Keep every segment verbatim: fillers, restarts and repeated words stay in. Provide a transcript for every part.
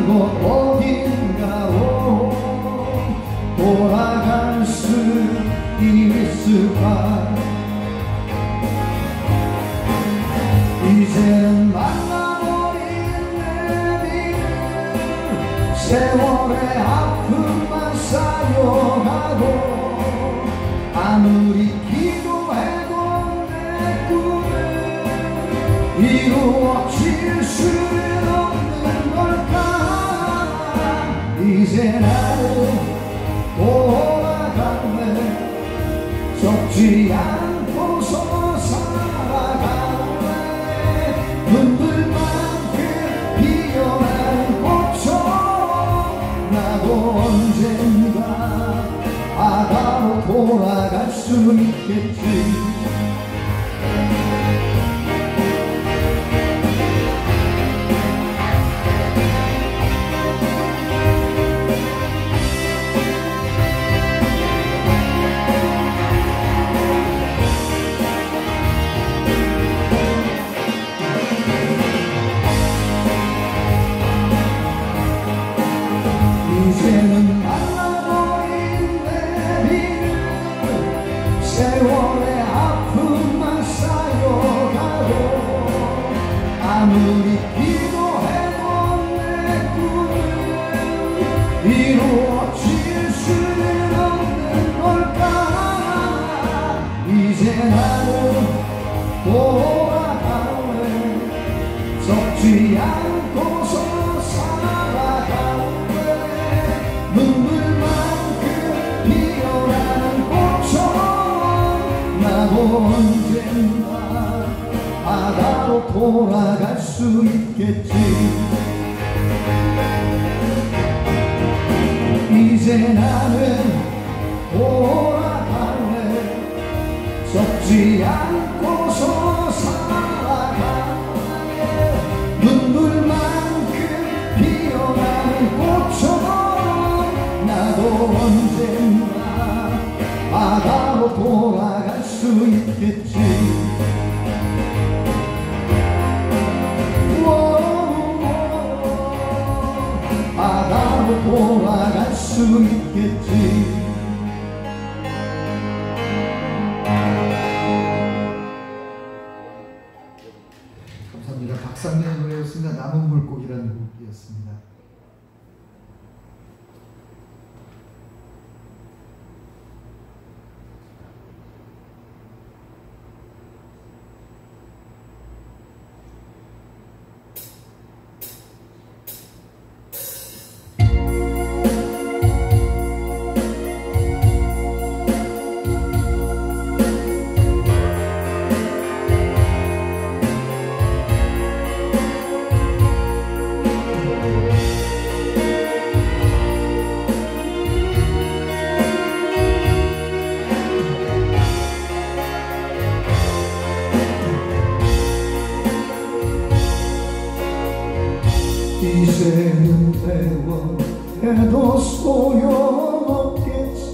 이곳 어딘가로 돌아갈 수 있을까. 이제는 말라버린 내 믿음 세월의 아픔만 쌓여가고 아무리 기도해도 내 꿈은 이루어질 수는 없는 걸까. 이제 나는 돌아갈래. 적지 않고서 살아갈래. 눈물만큼 피어난 꽃처럼 나도 언젠가 바다로 돌아갈 수 있겠지. 이제는 말라버린 내 믿음 세월의 아픔만 쌓여가고 아무리 기도해도 내 꿈은 이루어질 수는 없는 걸까. 이제 나는 돌아갈래. 적지 않고서 눈물만큼 피어나는 꽃처럼 나도 언젠가 바다로 돌아갈 수 있겠지. 이제 나는 돌아갈래. 적지 않고서 살아갈래. 눈물만큼 피어나는 꽃처럼 나도 언젠가 바다로 돌아갈 수 있겠지. 바다로 돌아갈 수 있겠지. 감사합니다. 박상민의 노래였습니다. 남은 물고기라는 곡이었습니다. 이제는 대원해도 소용없겠지.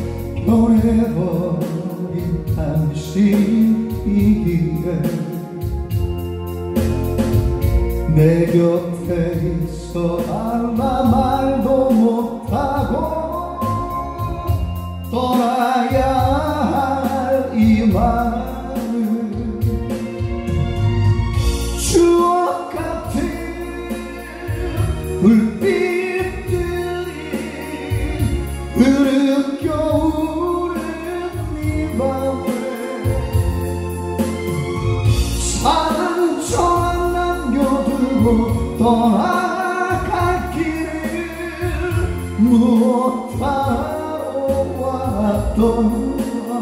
변해버린 당신이기에 내 곁에 있어 달라 말도 못하고 떠나야 할 이 마음은 추억 같은 불빛들이 흐르겨오른 이 밤에 사랑처럼 남겨두고 떠나갈 길을 무엇하러 왔던가.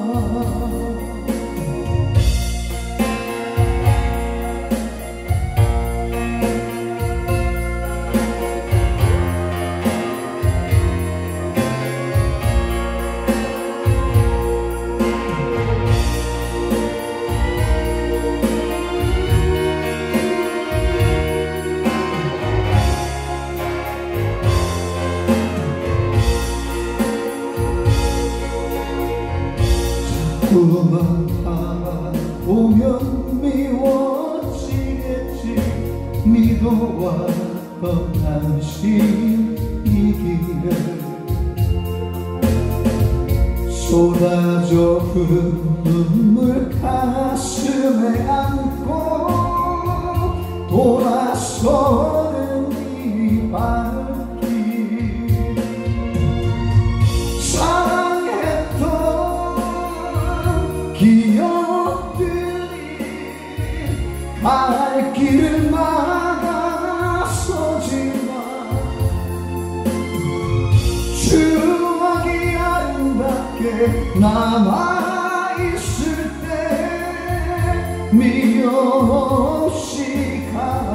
그만 바라보면 미워지겠지. 믿어왔던 잠시 이 길에 쏟아져 흐른 눈물 가슴에 안고 돌아서는 이 발길 사랑했던 기억들이 갈 길을 막아서지만 추억이 아름답게 남아있을 때 미련 없이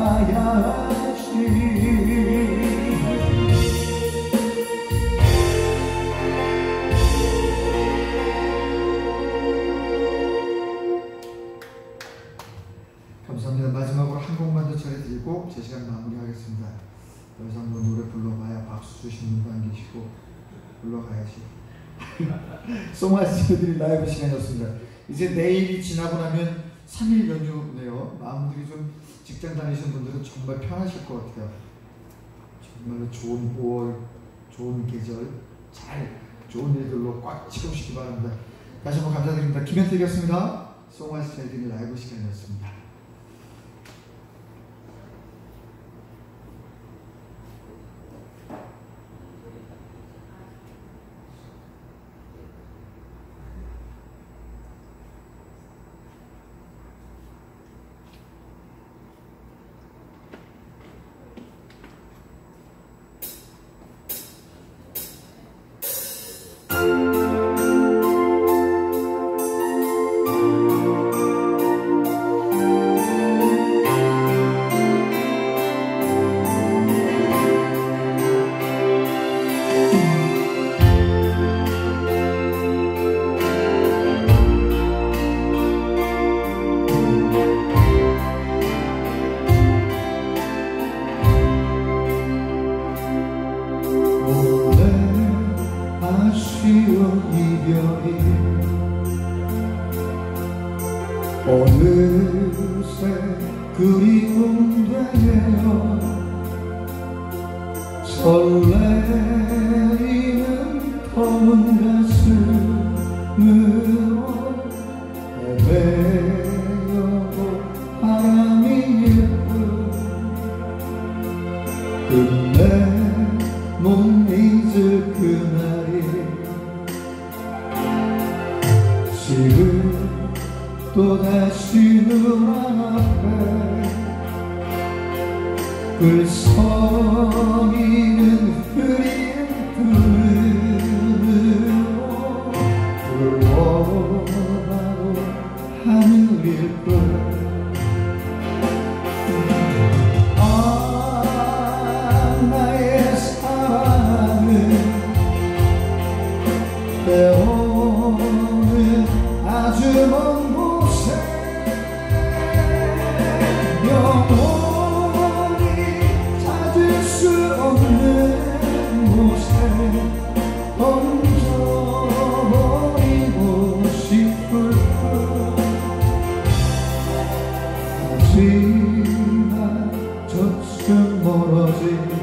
가야지. 감사합니다. 마지막으로 한 곡만 더 전해드리고 제 시간 마무리하겠습니다. 더 이상 뭐 노래 불러봐야 박수 주시는 분도 안 계시고 불러가야지. 송하이스들이 라이브 시간이었습니다. 이제 내일이 지나고 나면 삼 일 연휴네요. 마음들이 좀 직장 다니시는 분들은 정말 편하실 것 같아요. 정말로 좋은 오월, 좋은 계절, 잘 좋은 일들로 꽉 채우시기 바랍니다. 다시 한번 감사드립니다. 김현택이었습니다. 송하이스들이 라이브 시간이었습니다. 어느새 그리움 되어 설레이는 검은 가슴으로 헤매어도 바람이 예쁜 끝내 못 잊을 그날이 지금 또다시 눈앞에 글썽이는 흐린 눈으로 불러봐도 하늘일 뿐. 아, 나의 사랑은 때로는 아주 먼 영원히 찾을 수 없는 곳에 던져버리고 싶을 뿐. 하지만 저쪽 멀어진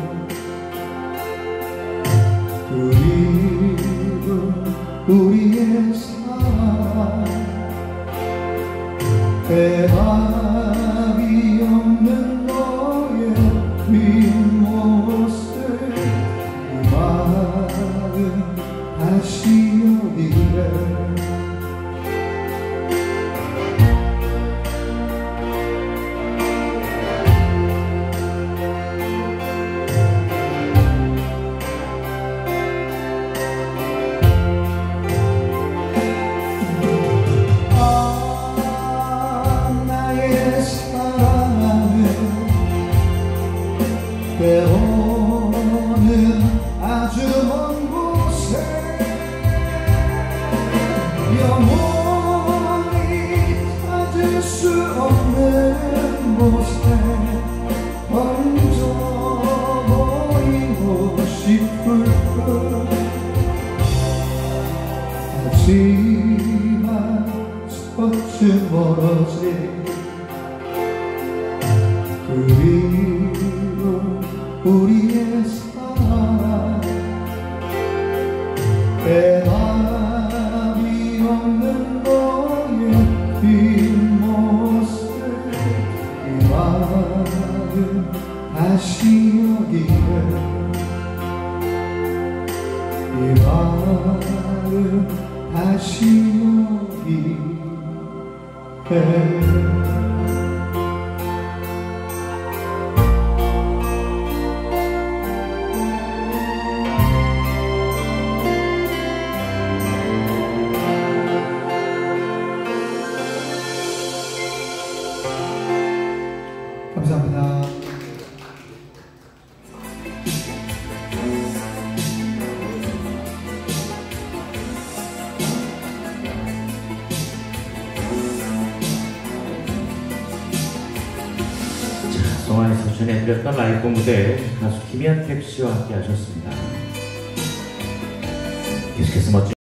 그리운 우리의 사랑 대답이 없는 너의 뒷모습 이 마음 다시 어디래. 위에 살아 대답이 없는 너의 뒷모습 이 마음 다시 여기에 이 마음 다시 여기에 감사합니다. 동안에서 전해드렸던 라이브 무대 가수 김현택 씨와 함께 하셨습니다. 계속해서 멋진